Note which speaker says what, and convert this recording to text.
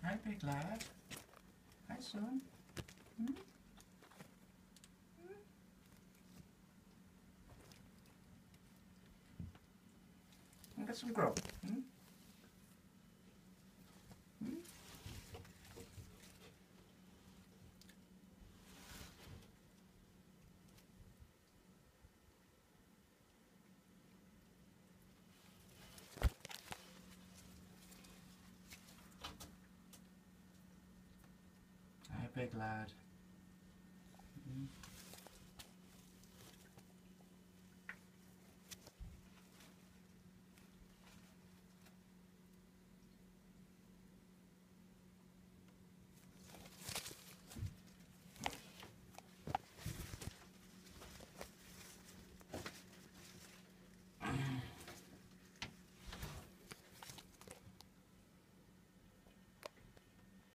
Speaker 1: Hi, big lad. Hi, son. Hmm? Hmm? Get some grub. Hmm? Hmm? Hi, big lad. Hmm?